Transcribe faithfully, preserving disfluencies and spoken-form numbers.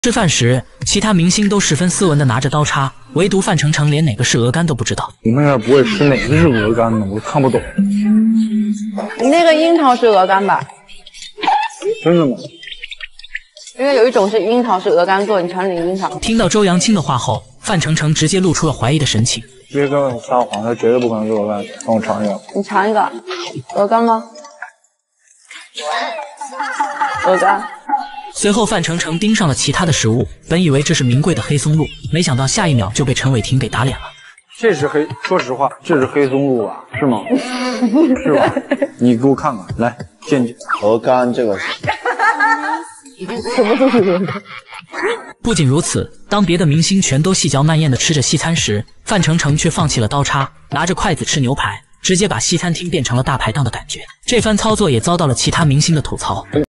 吃饭时，其他明星都十分斯文的拿着刀叉，唯独范丞丞连哪个是鹅肝都不知道。 你们也不会吃哪个是鹅肝呢？我看不懂。 你那个樱桃是鹅肝吧？ 真的吗？ 因为有一种是樱桃是鹅肝做，你尝尝樱桃。 听到周扬青的话后，范丞丞直接露出了怀疑的神情。 别跟我撒谎，他绝对不可能是鹅肝。让我尝一个。 你尝一个，鹅肝吗？鹅肝。 随后，范丞丞盯上了其他的食物，本以为这是名贵的黑松露，没想到下一秒就被陈伟霆给打脸了。 这是黑，说实话，这是黑松露吧？是吗？是吧？你给我看看，来，见见鹅肝这个是。 什么都是鹅肝。 不仅如此，当别的明星全都细嚼慢咽地吃着西餐时，范丞丞却放弃了刀叉，拿着筷子吃牛排，直接把西餐厅变成了大排档的感觉。这番操作也遭到了其他明星的吐槽。